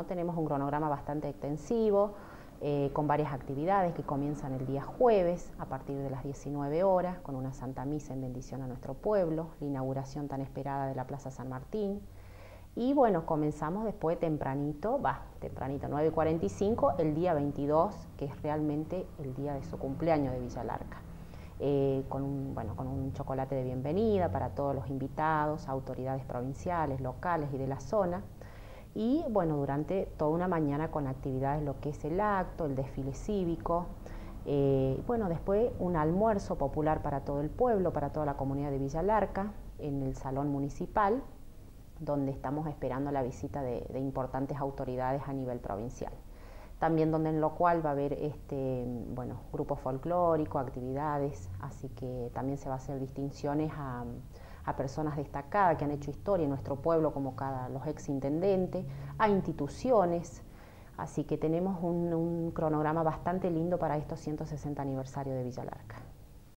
tenemos un cronograma bastante extensivo, con varias actividades que comienzan el día jueves a partir de las 19 horas, con una Santa Misa en bendición a nuestro pueblo, la inauguración tan esperada de la Plaza San Martín. Y bueno, comenzamos después tempranito, 9:45, el día 22, que es realmente el día de su cumpleaños de Villa Larca. Con un chocolate de bienvenida para todos los invitados, autoridades provinciales, locales y de la zona. Y bueno, durante toda una mañana con actividades, lo que es el acto, el desfile cívico, después un almuerzo popular para todo el pueblo, para toda la comunidad de Villa Larca, en el salón municipal, donde estamos esperando la visita de importantes autoridades a nivel provincial. También en lo cual va a haber grupo folclórico, actividades, así que también se va a hacer distinciones a personas destacadas que han hecho historia en nuestro pueblo, como los exintendentes, a instituciones, así que tenemos un cronograma bastante lindo para estos 160 aniversarios de Villa Larca.